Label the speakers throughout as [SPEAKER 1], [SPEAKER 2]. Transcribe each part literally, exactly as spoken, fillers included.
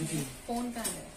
[SPEAKER 1] Phone का है।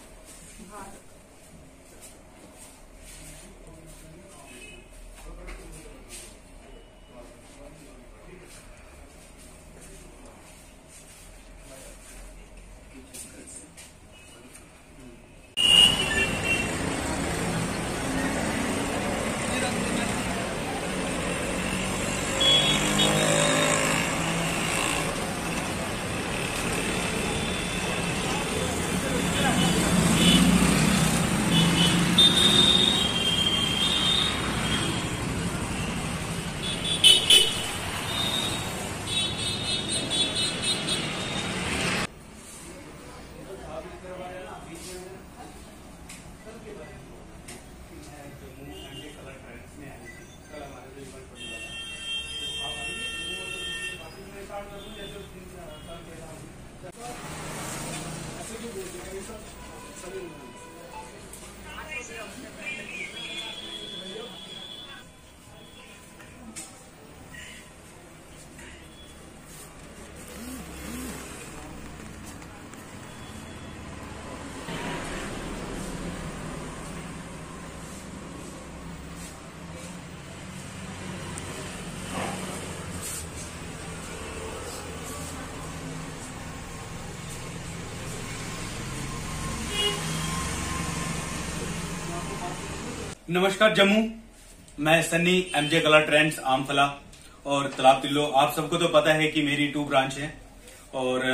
[SPEAKER 2] नमस्कार जम्मू, मैं Sunny MJ colour trends Amphala और तालाब तिल्लो। आप सबको तो पता है कि मेरी टू ब्रांच है और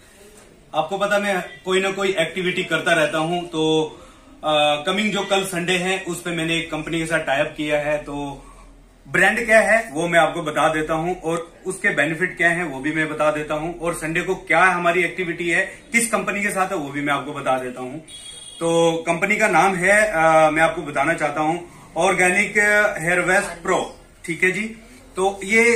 [SPEAKER 2] आपको पता मैं कोई ना कोई एक्टिविटी करता रहता हूं। तो कमिंग जो कल संडे है उस पे मैंने एक कंपनी के साथ टाई अप किया है। तो ब्रांड क्या है वो मैं आपको बता देता हूं और उसके बेनिफिट क्या है वो भी मैं बता देता हूं, और संडे को क्या हमारी एक्टिविटी है, किस कंपनी के साथ है वो भी मैं आपको बता देता हूं। तो कंपनी का नाम है आ, मैं आपको बताना चाहता हूं ऑर्गेनिक हेयर वेस्ट प्रो। ठीक है जी। तो ये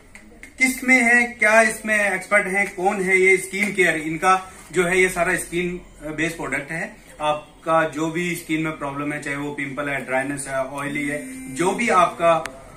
[SPEAKER 2] किस में है, क्या इसमें एक्सपर्ट है, कौन है ये? स्किन केयर इनका जो है ये सारा स्किन बेस्ड प्रोडक्ट है। आपका जो भी स्किन में प्रॉब्लम है, चाहे वो पिंपल है, ड्राइनेस है, ऑयली है, जो भी आपका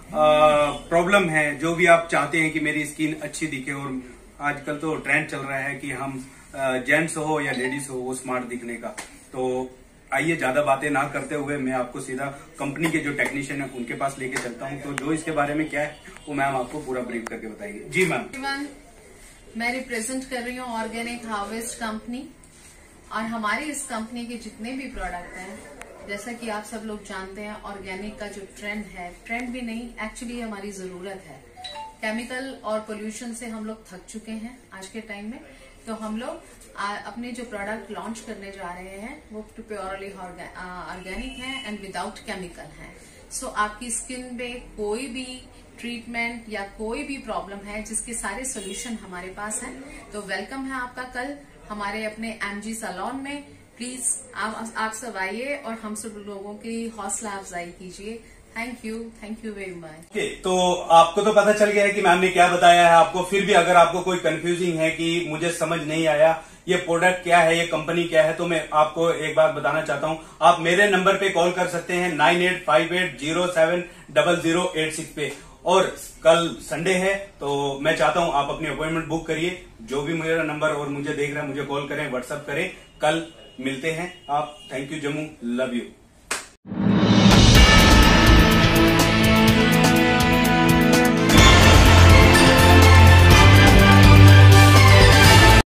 [SPEAKER 2] प्रॉब्लम है, जो भी आप चाहते हैं कि मेरी स्किन अच्छी दिखे, और आजकल तो ट्रेंड चल रहा है कि हम जेंट्स हो या लेडीज हो वो स्मार्ट दिखने का। तो आइए ज्यादा बातें ना करते हुए मैं आपको सीधा कंपनी के जो टेक्नीशियन है उनके पास लेके चलता हूं। तो जो इसके बारे में क्या है वो मैम आपको पूरा ब्रीफ करके बताएंगे। जी मैम।
[SPEAKER 1] मैं रिप्रेजेंट कर रही हूँ ऑर्गेनिक हार्वेस्ट कंपनी, और हमारी इस कंपनी के जितने भी प्रोडक्ट हैं, जैसा कि आप सब लोग जानते हैं, ऑर्गेनिक का जो ट्रेंड है, ट्रेंड भी नहीं एक्चुअली हमारी जरूरत है। केमिकल और पोल्यूशन से हम लोग थक चुके हैं आज के टाइम में। तो हम लोग अपने जो प्रोडक्ट लॉन्च करने जा रहे हैं वो प्योरली ऑर्गेनिक है एंड विदाउट केमिकल है। सो आपकी स्किन में कोई भी ट्रीटमेंट या कोई भी प्रॉब्लम है जिसके सारे सोल्यूशन हमारे पास हैं, तो वेलकम है आपका कल हमारे अपने एमजी सैलून में। प्लीज आप, आप सब आइए और हम सब लोगों की हौसला अफजाई कीजिए। Thank you, thank you very much.
[SPEAKER 2] Okay, तो आपको तो पता चल गया है कि मैम ने क्या बताया है आपको। फिर भी अगर आपको कोई कंफ्यूजिंग है कि मुझे समझ नहीं आया ये प्रोडक्ट क्या है, ये कंपनी क्या है, तो मैं आपको एक बात बताना चाहता हूं। आप मेरे नंबर पे कॉल कर सकते हैं nine eight five eight zero seven double zero eight six पे। और कल संडे है तो मैं चाहता हूं आप अपनी अपॉइंटमेंट बुक करिए। जो भी मेरा नंबर और मुझे देख रहे हैं मुझे कॉल करें, व्हाट्सएप करें। कल मिलते हैं आप। Thank you Jammu, love you.